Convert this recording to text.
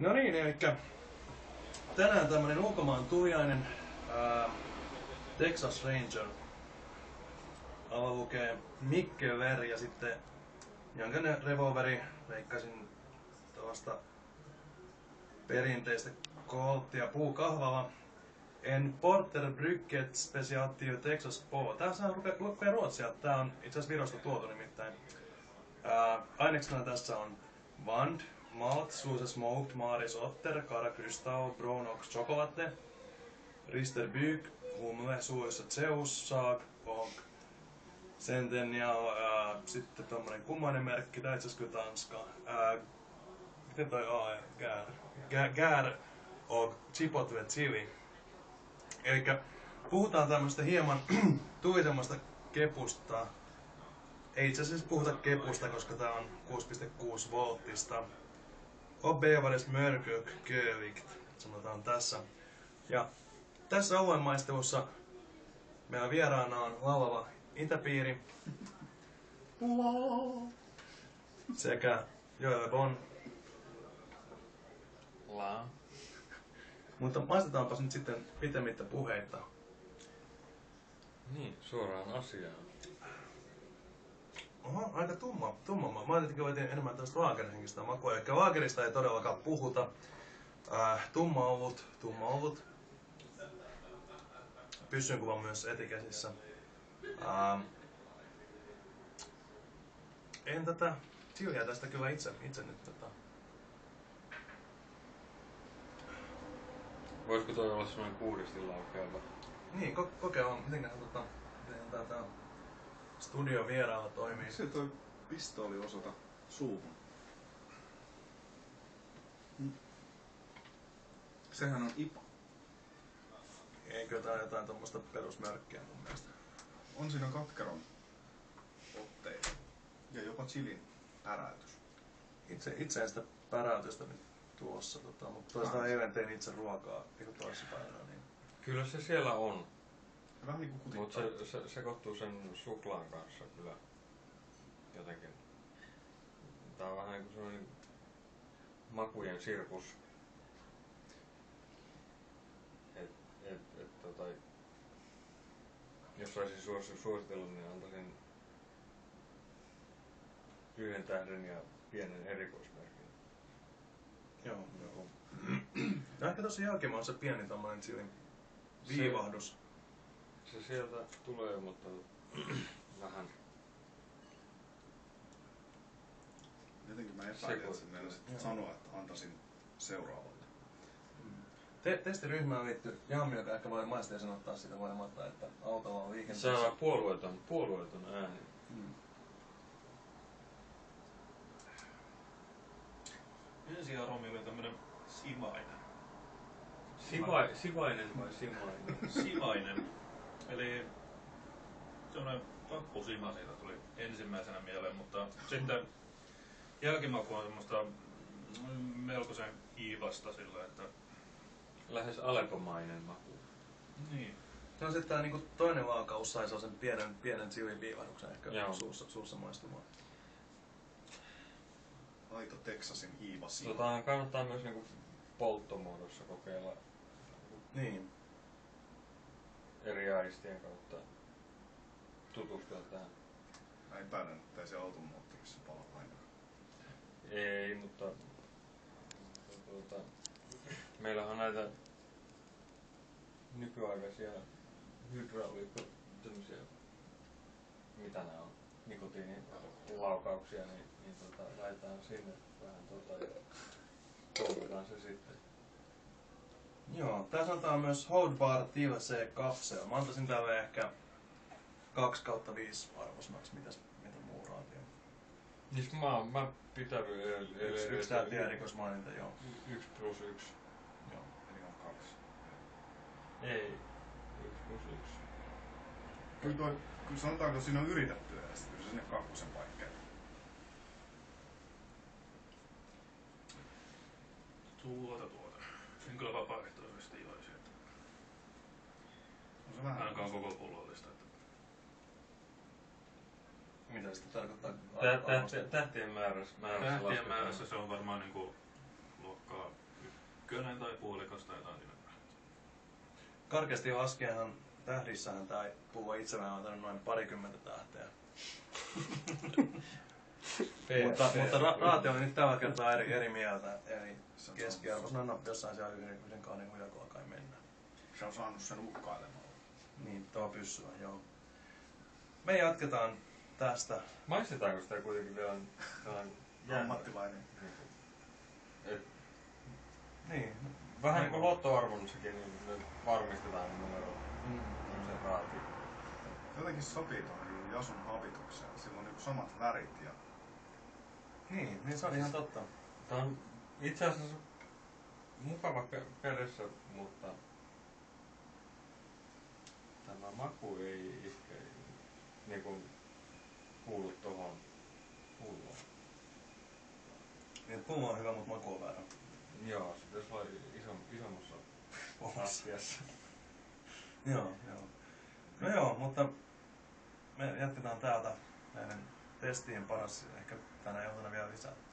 No niin, eli tänään tämmönen ulkomaan tuliainen Texas Ranger. Alla lukee Mikkeler ja sitten jonkinlainen revolveri, veikkasin tuosta perinteistä kolttia puukahvalla. En Porter Brygget Specialty Texas Po. Tässä lukee ruotsia. Tää on itse asiassa Virosta tuotu nimittäin. Aineksena tässä on Vand, Malt, Suse Smoked, Maris Otter, Kara Kristall, Brown Ox Chocolate, Rister Byg, Humle, Suessa Zeus, Saag, och Centennial, sitten tommonen kummainen merkki, tää itse asiassa kyllä Tanska. Miten toi A? Gär och Chipotle Chili. Elikkä puhutaan tämmöstä hieman tuisemmasta kepusta. Ei itse asiassa puhuta kepusta, koska tää on 6,6 volttista. Obevares Mörkök Kövikt, sanotaan tässä. Ja tässä oluen maistelussa meillä vieraana on laulava Itäpiiri sekä Joel Bon. Mutta maistetaanpas nyt sitten pitemmittä puheita. Niin, suoraan asiaan. Oho, aika tumma. Mä ajattelin, että enemmän tästä laagerhenkistä makua. Eli laagerista ei todellakaan puhuta. Tumma ollut. Pyssynkuva myös etikäsissä. En tätä chiliä tästä kyllä itse nyt Voisiko toi olla semmoinen kuudistilaukeava? Niin, kokeillaan. Miten tää studio vieraalla toimii? Se toi pistooli osoita suuhun. Sehän on IPA. Eikö tää jotain tommoista perusmerkkiä mun mielestä? On siinä katkeron otteita. Ja jopa chilin päräytys. Itse en sitä päräytystä nyt tuossa, mutta toistaan eilen tein itse ruokaa toissapäivänä. Niin. Kyllä se siellä on. Vähän niinku kutittaa. Mutta se sekoittuu sen suklaan kanssa kyllä jotenkin. Tää on vähän niinku semmoinen makujen sirkus. Jos saisin suositella, niin antaisin 1 tähden ja pienen erikoismerkin. Joo. Ehkä tossa jälkeen se pieni tommonen chilin viivahdus. Se sieltä tulee, mutta vähän. Jotenkin mä epäilen, että sen meinasit sanoa, että antaisin seuraavalle. Testiryhmään liittyy Jammi, joka ehkä voi maisteisen ottaa siitä huolimatta, että autolla on liikenteessä. Se on puolueeton ääni. Ensi aromi oli tämmönen sivainen. Sivainen vai simainen? Sivainen. Eli semmonen vappusima siitä tuli ensimmäisenä mieleen, mutta sitten jälkimaku on semmoista melkoisen kiivasta sillä, että Lähes alepomainen maku. niin. Se on sitten tää niinku toinen laukaus sai sen pienen chilin viivahduksen ehkä suussa maistumaan. Aito Texasin hiivasima. Kannattaa myös niinku polttomuodossa kokeilla. Niin. Eri aistien kautta tutustua tähän. Mä epäilen, että ei se auton moottorissa pala ainakaan. Ei, mutta meillähän on näitä nykyaikaisia hydrauliikko-tämmösiä, mitä nää on, nikotiinilaukauksia, niin laitetaan sinne vähän ja poltetaan se sitten. Joo, tää sanotaan myös Houdbar Tilse Kapsel. Mä antaisin tälle ehkä 2/5 arvosanaksi, mitä muuraatiin. Niin mä pitäydyn Yksi täytyy erikoismaininta, joo. 1+1. Joo, eli on 2. Ei, 1+1. Kyllä sanotaanko siinä on yritetty edes, kyllä se sinne 2 paikkaan. En kyllä vapaaehtoisesti iloisi, että On se vähän ainakaan koko pullollista. Että Mitä sitä tarkoittaa? Tähtien määrässä tähtien määrässä se on varmaan niinku luokkaa ykkönen tai puolikas tai jotain siinä. Karkeasti laskeenhan tähdissähän tää pullo itse vähän antanut noin 20 tähteä. Mutta Raati oli nyt tällä kertaa eri mieltä. Eli keskiarvoisena no, jossain siellä 1-2 hujakolla kai mennään. Se on saanut sen uhkailemaan. Niin, tuo pyssyä, joo. Me jatketaan tästä. Maistetaanko sitä kuitenkin vielä Ammattilainen. Niin. Vähän niin kuin lottoarvonnussakin, niin me varmistetaan ne numerot. Se Raati. Jotenkin sopii tuohon Jasun habitukseen. Sillä on niinku samat värit ja... Niin se on ihan totta. Tämä on itse asiassa mukava kädessä, mutta tämä maku ei ehkä niin kuin kuulu tuohon pulloon. Niin pullo on hyvä, mutta maku on väärä. Joo, se pitäisi olla isommassa astiassa. Joo. No joo, mutta me jatketaan täältä näiden testien paras ehkä tänä iltana vielä lisää.